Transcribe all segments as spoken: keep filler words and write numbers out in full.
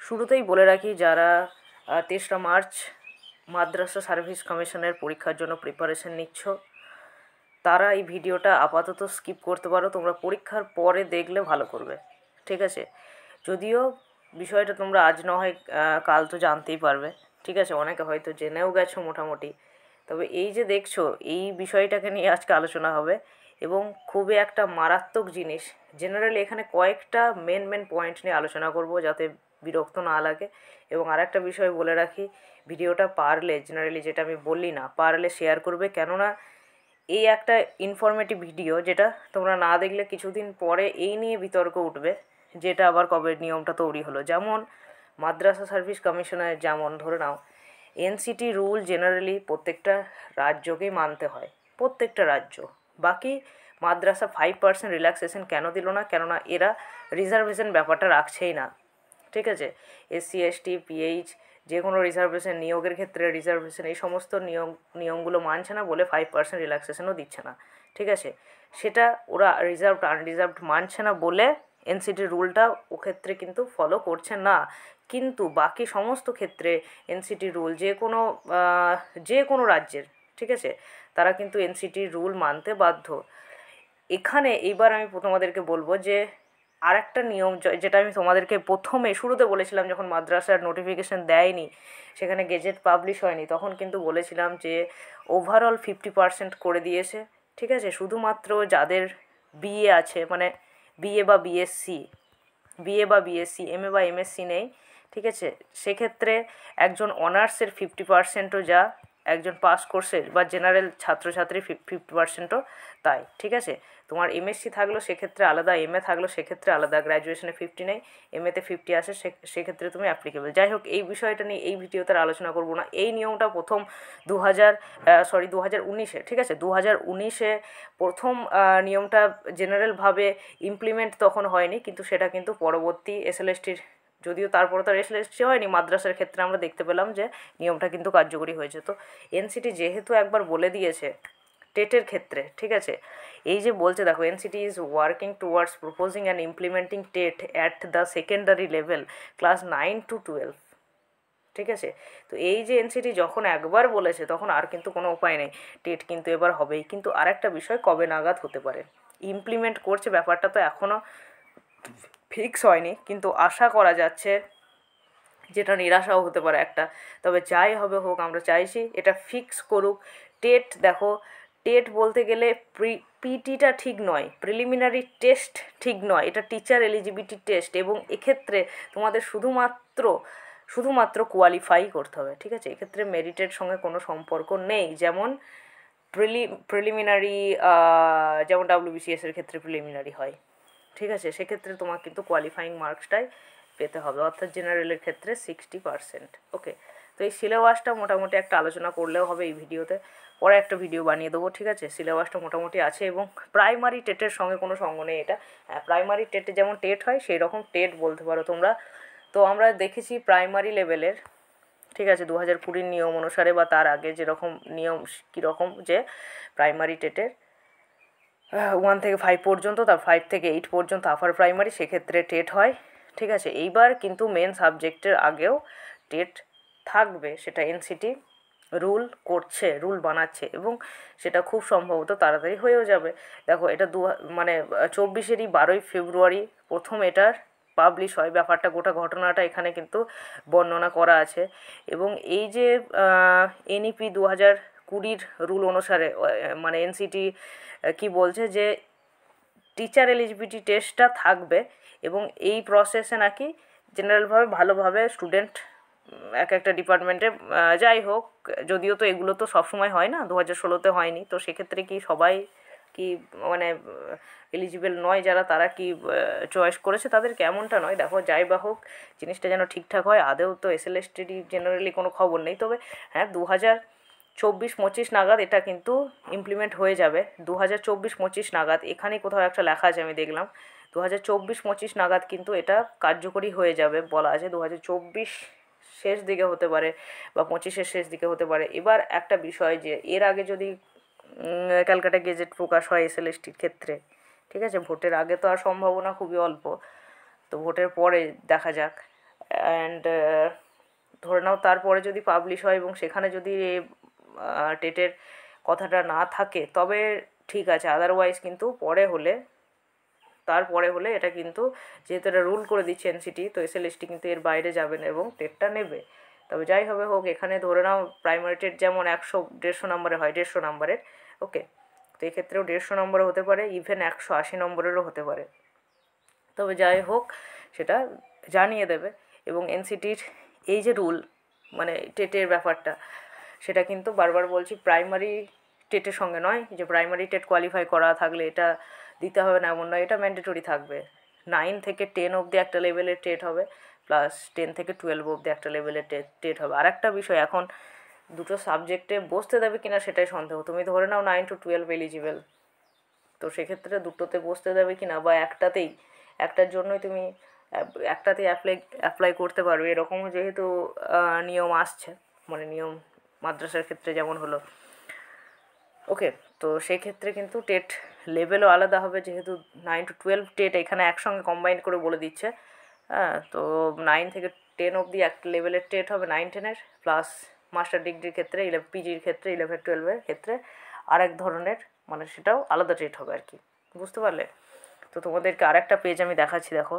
শুরুতেই বলে রাখি, যারা তেসরা মার্চ মাদ্রাসা সার্ভিস কমিশনের পরীক্ষার জন্য প্রিপারেশন নিচ্ছ তারা এই ভিডিওটা আপাতত স্কিপ করতে পারো, তোমরা পরীক্ষার পরে দেখলে ভালো করবে, ঠিক আছে। যদিও বিষয়টা তোমরা আজ না হয় কাল তো জানতেই পারবে, ঠিক আছে, অনেকে হয়তো জেনেও গেছো মোটামুটি। তবে এই যে দেখছো, এই বিষয়টাকে নিয়ে আজকে আলোচনা হবে এবং খুবই একটা মারাত্মক জিনিস। জেনারেলি এখানে কয়েকটা মেন মেন পয়েন্ট নিয়ে আলোচনা করব যাতে বিরক্ত না লাগে। এবং আর একটা বিষয় বলে রাখি, ভিডিওটা পারলে, জেনারেলি যেটা আমি বললি না, পারলে শেয়ার করবে, কেননা এই একটা ইনফরমেটিভ ভিডিও যেটা তোমরা না দেখলে কিছুদিন পরে এই নিয়ে বিতর্ক উঠবে, যেটা আবার কবে নিয়মটা তৈরি হলো। যেমন মাদ্রাসা সার্ভিস কমিশনের, যেমন ধরে নাও এনসিটি রুল জেনারেলি প্রত্যেকটা রাজ্যকেই মানতে হয়, প্রত্যেকটা রাজ্য। বাকি মাদ্রাসা ফাইভ পার্সেন্ট রিল্যাক্সেশন কেন দিল না? কেননা এরা রিজার্ভেশন ব্যাপারটা রাখছেই না, ঠিক আছে। এসসি এসটি পিএইচ যে কোনো রিজার্ভেশন, নিয়োগের ক্ষেত্রে রিজার্ভেশন, এই সমস্ত নিয়ম নিয়মগুলো মানছে না বলে ফাইভ পার্সেন্ট রিল্যাক্সেশনও দিচ্ছে না, ঠিক আছে। সেটা ওরা রিজার্ভড আনরিজার্ভড মানছে না বলে এনসিটির রুলটা ও ক্ষেত্রে কিন্তু ফলো করছে না। কিন্তু বাকি সমস্ত ক্ষেত্রে এনসিটির রুল যে কোনো যে কোনো রাজ্যের, ঠিক আছে, তারা কিন্তু এনসিটির রুল মানতে বাধ্য। এখানে এইবার আমি তোমাদেরকে বলবো যে আর একটা নিয়ম যেটা আমি তোমাদেরকে প্রথমে শুরুতে বলেছিলাম, যখন মাদ্রাসার নোটিফিকেশান দেয়নি, সেখানে গেজেট পাবলিশ হয়নি, তখন কিন্তু বলেছিলাম যে ওভারঅল ফিফটি পার্সেন্ট করে দিয়েছে, ঠিক আছে। শুধুমাত্র যাদের বিএ আছে, মানে বিএ বা বিএসসি, বিএ বা বিএসসি, এমএ বা এমএসসি নেই, ঠিক আছে, সেক্ষেত্রে একজন অনার্সের ফিফটি পার্সেন্টও যা, একজন পাস কোর্সের বা জেনারেল ছাত্রছাত্রী ফিফটি পার্সেন্টও তাই, ঠিক আছে। তোমার এমএসসি থাকলো সেক্ষেত্রে আলাদা, এমএ থাকলো সেক্ষেত্রে আলাদা, গ্র্যাজুয়েশনে ফিফটি নেই, এমএতে ফিফটি আসে, সেক্ষেত্রে তুমি অ্যাপ্লিকেবল। যাই হোক, এই বিষয়টা নিয়ে এই ভিডিওতে আলোচনা করবো না। এই নিয়মটা প্রথম দু হাজার সরি দু হাজার উনিশে, ঠিক আছে, দু হাজার উনিশে প্রথম নিয়মটা জেনারেলভাবে ইমপ্লিমেন্ট তখন হয়নি, কিন্তু সেটা কিন্তু পরবর্তী এসএলএসটির, যদিও তারপরে তো এসএলএসটি হয়নি, মাদ্রাসার ক্ষেত্রে আমরা দেখতে পেলাম যে নিয়মটা কিন্তু কার্যকরী হয়েছে। তো এনসিটি যেহেতু একবার বলে দিয়েছে টেটের ক্ষেত্রে, ঠিক আছে, এই যে বলছে দেখো, NCT is working towards proposing and implementing TET at the secondary level class nine to twelve, ঠিক আছে। তো এই যে এনসিটি যখন একবার বলেছে তখন আর কিন্তু কোনো উপায় নেই, টেট কিন্তু এবার হবেই। কিন্তু আর একটা বিষয়, কবে নাগাদ হতে পারে ইমপ্লিমেন্ট করছে, ব্যাপারটা তো এখনও ফিক্স হয়নি, কিন্তু আশা করা যাচ্ছে, যেটা নিরাশাও হতে পারে একটা। তবে যাই হবে হোক, আমরা চাইছি এটা ফিক্স করুক। টেট দেখো, টেট বলতে গেলে প্রি পিটিটা ঠিক নয়, প্রিলিমিনারি টেস্ট ঠিক নয়, এটা টিচার এলিজিবিলিটি টেস্ট, এবং এক্ষেত্রে তোমাদের শুধুমাত্র শুধুমাত্র কোয়ালিফাই করতে হবে, ঠিক আছে। এক্ষেত্রে মেরিটের সঙ্গে কোনো সম্পর্ক নেই, যেমন প্রিলি প্রিলিমিনারি যেমন ডাব্লিউবিসিএসের ক্ষেত্রে প্রিলিমিনারি হয়, ঠিক আছে, সেক্ষেত্রে তোমার কিন্তু কোয়ালিফাইং মার্কসটাই পেতে হবে, অর্থাৎ জেনারেলের ক্ষেত্রে সিক্সটি পার্সেন্ট। ওকে, তো এই সিলেবাসটা মোটামুটি একটা আলোচনা করলেও হবে এই ভিডিওতে, পরে একটা ভিডিও বানিয়ে দেবো, ঠিক আছে। সিলেবাসটা মোটামুটি আছে, এবং প্রাইমারি টেটের সঙ্গে কোনো সঙ্গ নেই এটা। হ্যাঁ, প্রাইমারি টেটে যেমন টেট হয় সেই রকম টেট বলতে পারো তোমরা। তো আমরা দেখেছি প্রাইমারি লেভেলের, ঠিক আছে, দু হাজার কুড়ির নিয়ম অনুসারে বা তার আগে যেরকম নিয়ম, কীরকম যে প্রাইমারি টেটের ওয়ান থেকে ফাইভ পর্যন্ত, তার ফাইভ থেকে এইট পর্যন্ত আপার প্রাইমারি, সেক্ষেত্রে টেট হয়, ঠিক আছে। এইবার কিন্তু মেন সাবজেক্টের আগেও টেট থাকবে, সেটা এনসিটি রুল করছে, রুল বানাচ্ছে, এবং সেটা খুব সম্ভবত তাড়াতাড়ি হয়েও যাবে। দেখো, এটা দু মানে চব্বিশেরই বারোই ফেব্রুয়ারি প্রথম এটার পাবলিশ হয়, ব্যাপারটা গোটা ঘটনাটা এখানে কিন্তু বর্ণনা করা আছে। এবং এই যে এনইপি দু হাজার কুড়ির রুল অনুসারে, মানে এনসিটি কি বলছে যে টিচার এলিজিবিলিটি টেস্টটা থাকবে, এবং এই প্রসেসে নাকি জেনারেলভাবে ভালোভাবে স্টুডেন্ট এক একটা ডিপার্টমেন্টে, যাই হোক, যদিও তো এগুলো তো সবসময় হয় না, দু হাজার ষোলোতে হয়নি, তো সেক্ষেত্রে কি সবাই কি মানে এলিজিবল নয় যারা, তারা কি চয়েস করেছে তাদেরকে, এমনটা নয়। দেখো, যাই বা হোক, জিনিসটা যেন ঠিকঠাক হয়। আদেও তো এসএলএসটিডি জেনারেলি কোনো খবর নেই, তবে হ্যাঁ, দু হাজার চব্বিশ পঁচিশ নাগাদ এটা কিন্তু ইমপ্লিমেন্ট হয়ে যাবে। দু হাজার চব্বিশ পঁচিশ নাগাদ, এখানে কোথাও একটা লেখা আছে আমি দেখলাম, দু হাজার চব্বিশ পঁচিশ নাগাদ কিন্তু এটা কার্যকরী হয়ে যাবে বলা আছে। দু হাজার চব্বিশ শেষ দিকে হতে পারে বা পঁচিশের শেষ দিকে হতে পারে। এবার একটা বিষয়, যে এর আগে যদি ক্যালকাটা গেজেট প্রকাশ হয় এসএলএসটির ক্ষেত্রে, ঠিক আছে, ভোটের আগে তো আর সম্ভাবনা খুবই অল্প, তো ভোটের পরে দেখা যাক। অ্যান্ড ধরে নাও তারপরে যদি পাবলিশ হয় এবং সেখানে যদি টেটের কথাটা না থাকে তবে ঠিক আছে, আদারওয়াইজ কিন্তু পরে হলে তারপরে হলে এটা কিন্তু যেহেতু এটা রুল করে দিচ্ছে এনসিটি, তো এসএলএসটি কিন্তু এর বাইরে যাবে না এবং টেটটা নেবে। তবে যাই হবে হোক, এখানে ধরে নাও প্রাইমারি টেট যেমন একশো দেড়শো নম্বরের হয়, দেড়শো নম্বরের, ওকে, তো এক্ষেত্রেও দেড়শো নম্বরের হতে পারে, ইভেন একশো আশি নম্বরেরও হতে পারে। তবে যাই হোক সেটা জানিয়ে দেবে। এবং এনসিটির এই যে রুল মানে টেটের ব্যাপারটা, সেটা কিন্তু বারবার বলছি প্রাইমারি টেটের সঙ্গে নয় যে প্রাইমারি টেট কোয়ালিফাই করা থাকলে এটা দিতে হবে না এমন নয়, এটা ম্যান্ডেটরি থাকবে। নাইন থেকে টেন অবধি একটা লেভেলের টেট হবে, প্লাস টেন থেকে টুয়েলভ অবধি একটা লেভেলের টেট টেট হবে। আর একটা বিষয়, এখন দুটো সাবজেক্টে বসতে দেবে কিনা সেটাই সন্দেহ। তুমি ধরে নাও নাইন টু টুয়েলভ এলিজিবেল, তো সেক্ষেত্রে দুটোতে বসতে দেবে কি না, বা একটাতেই একটার জন্যই তুমি একটাতেই অ্যাপ্লাই অ্যাপ্লাই করতে পারবে, এরকমও যেহেতু নিয়ম আসছে, মানে নিয়ম মাদ্রাসার ক্ষেত্রে যেমন হলো, ওকে, তো সেই ক্ষেত্রে কিন্তু টেট লেভেলও আলাদা হবে, যেহেতু নাইন টু টুয়েলভ টেট এখানে একসঙ্গে কম্বাইন করে বলে দিচ্ছে। হ্যাঁ, তো নাইন থেকে টেন অবধি একটা লেভেলের টেট হবে নাইন টেনের, প্লাস মাস্টার ডিগ্রির ক্ষেত্রে ইলেভ পিজির ক্ষেত্রে ইলেভেন টুয়েলভের ক্ষেত্রে আরেক ধরনের, মানে সেটাও আলাদা টেট হবে আর কি, বুঝতে পারলে? তো তোমাদেরকে আরেকটা পেজ আমি দেখাচ্ছি, দেখো।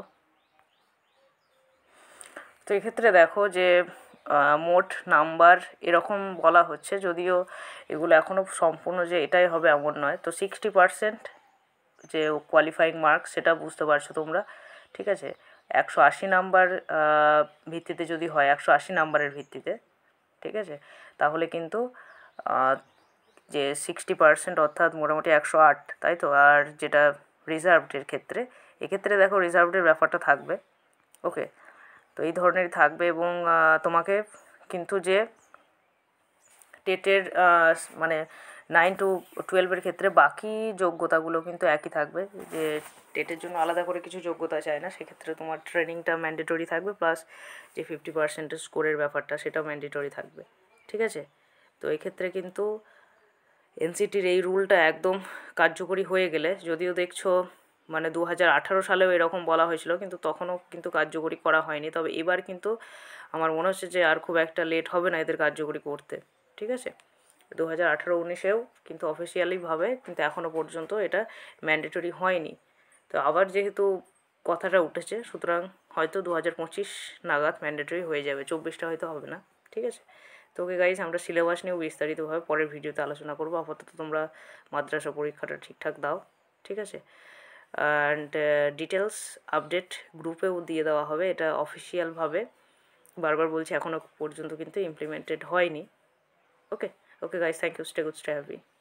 তো এক্ষেত্রে দেখো যে মোট নাম্বার এরকম বলা হচ্ছে, যদিও এগুলো এখনও সম্পূর্ণ যে এটাই হবে এমন নয়। তো সিক্সটি পারসেন্ট যে কোয়ালিফাইং মার্কস সেটা বুঝতে পারছো তোমরা, ঠিক আছে? একশো আশি নাম্বার ভিত্তিতে যদি হয়, একশো আশি নাম্বারের ভিত্তিতে, ঠিক আছে, তাহলে কিন্তু যে সিক্সটি পারসেন্ট অর্থাৎ মোটামুটি একশো আট, তাই তো। আর যেটা রিজার্ভডের ক্ষেত্রে, এক্ষেত্রে দেখো রিজার্ভডের ব্যাপারটা থাকবে, ওকে, তো এই ধরনেরই থাকবে। এবং তোমাকে কিন্তু যে টেটের মানে নাইন টু টুয়েলভের ক্ষেত্রে বাকি যোগ্যতাগুলো কিন্তু একই থাকবে, যে টেটের জন্য আলাদা করে কিছু যোগ্যতা চায় না, সেক্ষেত্রে তোমার ট্রেনিংটা ম্যান্ডেটরি থাকবে, প্লাস যে ফিফটি পার্সেন্টের স্কোরের ব্যাপারটা সেটাও ম্যান্ডেটরি থাকবে, ঠিক আছে। তো এক্ষেত্রে কিন্তু এনসিটির এই রুলটা একদম কার্যকরী হয়ে গেলে, যদিও দেখছো মানে দু হাজার আঠারো সালেও এরকম বলা হয়েছিল, কিন্তু তখনও কিন্তু কার্যকরী করা হয়নি। তবে এবার কিন্তু আমার মনে হচ্ছে যে আর খুব একটা লেট হবে না এদের কার্যকরী করতে, ঠিক আছে। দু হাজার আঠারো উনিশেও কিন্তু অফিসিয়ালিভাবে কিন্তু এখনও পর্যন্ত এটা ম্যান্ডেটরি হয়নি। তো আবার যেহেতু কথাটা উঠেছে, সুতরাং হয়তো দু হাজার পঁচিশ নাগাদ ম্যান্ডেটরি হয়ে যাবে, চব্বিশটা হয়তো হবে না, ঠিক আছে। তো ওকে গাইজ, আমরা সিলেবাস নিয়েও বিস্তারিতভাবে পরের ভিডিওতে আলোচনা করবো। আপাতত তোমরা মাদ্রাসা পরীক্ষাটা ঠিকঠাক দাও, ঠিক আছে। অ্যান্ড ডিটেলস আপডেট গ্রুপেও দিয়ে দেওয়া হবে, এটা অফিসিয়ালভাবে বারবার বলছি এখনও পর্যন্ত কিন্তু ইমপ্লিমেন্টেড হয়নি, okay. Okay guys, thank you, stay good, stay happy.